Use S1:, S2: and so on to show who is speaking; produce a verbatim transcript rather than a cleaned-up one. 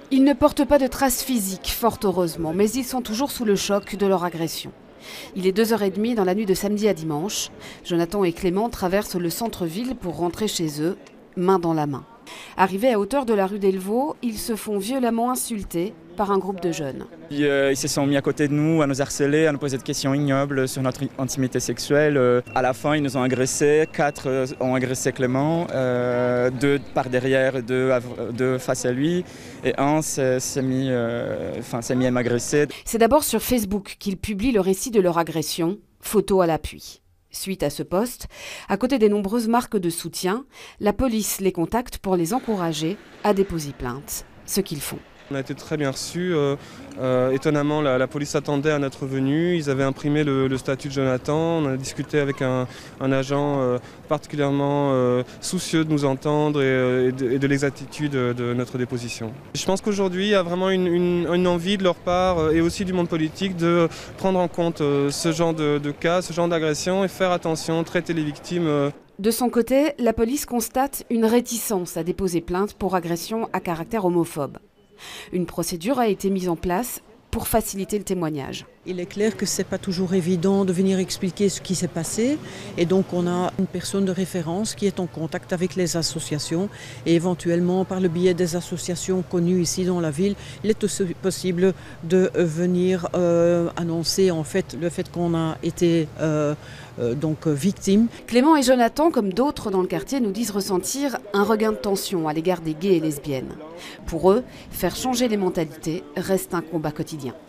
S1: Ils ne portent pas de traces physiques, fort heureusement, mais ils sont toujours sous le choc de leur agression. Il est deux heures trente dans la nuit de samedi à dimanche. Jonathan et Clément traversent le centre-ville pour rentrer chez eux, main dans la main. Arrivés à hauteur de la rue Delvaux, ils se font violemment insulter par un groupe de jeunes.
S2: Ils, euh, ils se sont mis à côté de nous, à nous harceler, à nous poser des questions ignobles sur notre intimité sexuelle. Euh, à la fin, ils nous ont agressés. Quatre euh, ont agressé Clément, euh, deux par derrière, deux, deux face à lui. Et un s'est mis, euh, enfin, s'est mis à m'agresser.
S1: C'est d'abord sur Facebook qu'ils publient le récit de leur agression, photo à l'appui. Suite à ce poste, à côté des nombreuses marques de soutien, la police les contacte pour les encourager à déposer plainte, ce qu'ils font.
S3: On a été très bien reçus. Euh, euh, étonnamment, la, la police attendait à notre venue. Ils avaient imprimé le, le statut de Jonathan. On a discuté avec un, un agent euh, particulièrement euh, soucieux de nous entendre et, et de, et de l'exactitude de notre déposition. Je pense qu'aujourd'hui, il y a vraiment une, une, une envie de leur part et aussi du monde politique de prendre en compte ce genre de, de cas, ce genre d'agression et faire attention, traiter les victimes.
S1: De son côté, la police constate une réticence à déposer plainte pour agression à caractère homophobe. Une procédure a été mise en place pour faciliter le témoignage.
S4: Il est clair que ce n'est pas toujours évident de venir expliquer ce qui s'est passé et donc on a une personne de référence qui est en contact avec les associations et éventuellement par le biais des associations connues ici dans la ville, il est aussi possible de venir euh, annoncer en fait le fait qu'on a été euh, euh, donc victime.
S1: Clément et Jonathan, comme d'autres dans le quartier, nous disent ressentir un regain de tension à l'égard des gays et lesbiennes. Pour eux, faire changer les mentalités reste un combat quotidien.